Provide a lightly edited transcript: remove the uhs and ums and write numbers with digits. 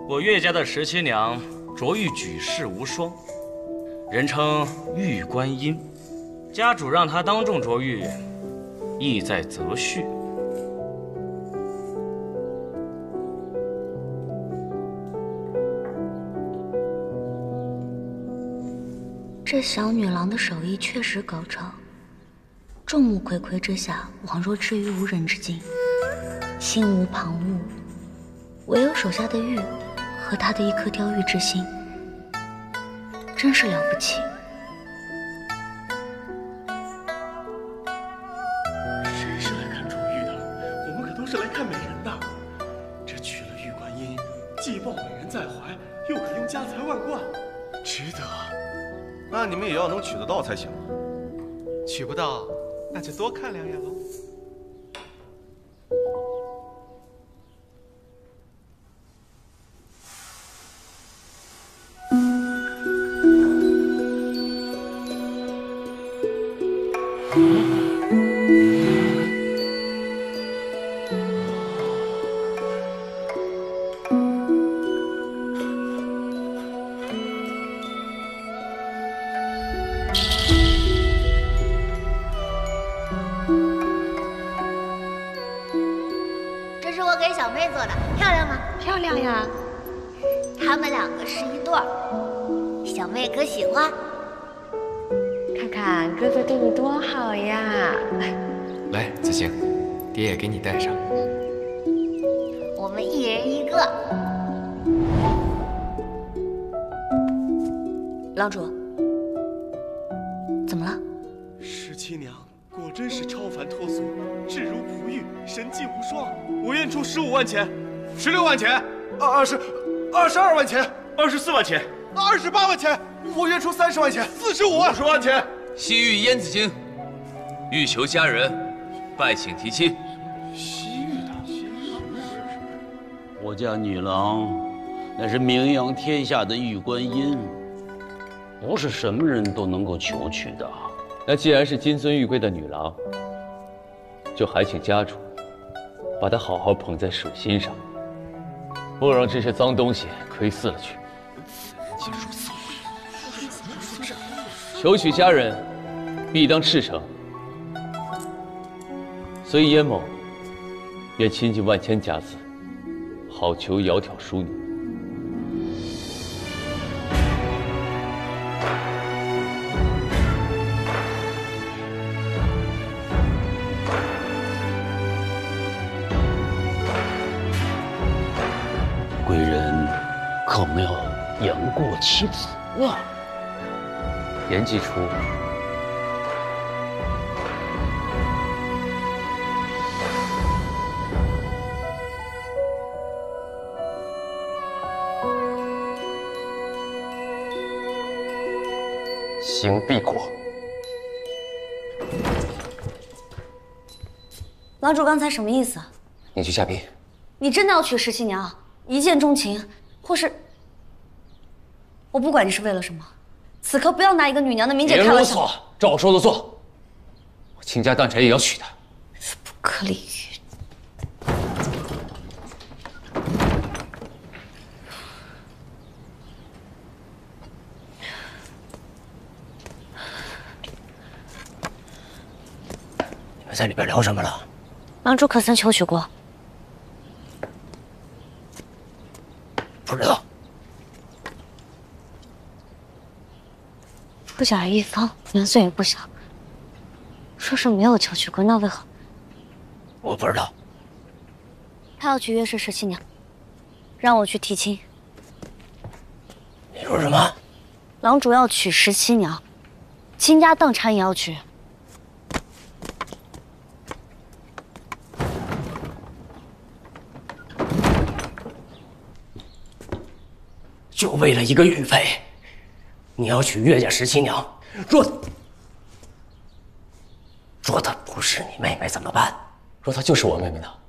我岳家的17娘卓玉举世无双，人称玉观音。家主让她当众卓玉，意在择婿。 这小女郎的手艺确实高超，众目睽睽之下，宛若置于无人之境，心无旁骛，唯有手下的玉和她的一颗雕玉之心，真是了不起。 谁是来看卓玉的？我们可都是来看美人的。这娶了玉观音，既抱美人在怀，又可用家财万贯，值得。 那你们也要能娶得到才行。 娶不到，那就多看两眼喽。 这是我给小妹做的，漂亮吗？ 漂亮呀！ 他们两个是一对儿，小妹可喜欢？ 看看哥哥对你多好呀！ 来，子兴，爹也给你戴上。 我们一人一个。 郎主，怎么了 ？17娘果真是超凡脱俗，质如璞玉，神迹无双。我愿出15万钱，16万钱，22万钱 ，24万钱 ，28万钱，我愿出30万钱，45万 ，50万钱。 西域燕子京，欲求佳人，拜请提亲。 西域的， 我家女郎乃是名扬天下的玉观音，不是什么人都能够求娶的。 那既然是金尊玉贵的女郎，就还请家主把她好好捧在手心上，莫让这些脏东西窥伺了去。求娶佳人，必当赤诚。所以燕某愿倾尽万千家资，好求窈窕淑女。 贵人可没有言过其子啊！ 言既出， 行必果。 郎主刚才什么意思啊？ 你去下宾。 你真的要娶17娘，一见钟情，或是……我不管你是为了什么，此刻不要拿一个女娘的名节开玩笑。 别啰嗦，照我说的做。我倾家荡产也要娶她。 不可理喻。 你们在里边聊什么了？ 郎主可曾求娶过？ 不知道。 不假一方，年岁也不小。说是没有求娶过，那为何？ 我不知道。 他要娶岳氏17娘，让我去提亲。 你说什么？ 郎主要娶17娘，倾家荡产也要娶。 就为了一个玉佩，你要娶岳家17娘？若她不是你妹妹怎么办？ 若她就是我妹妹呢？